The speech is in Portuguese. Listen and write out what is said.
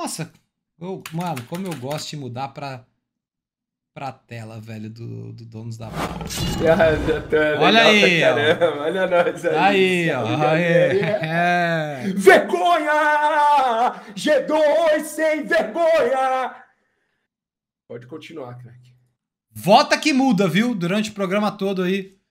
Nossa, mano, como eu gosto de mudar pra tela, velho, do Donos da Bala. Olha aí, ó. Caramba. Olha nós aí, Aí, ó. salve, Aí. galera. Vergonha! G2 sem vergonha! Pode continuar, craque. Vota que muda, viu? Durante o programa todo aí.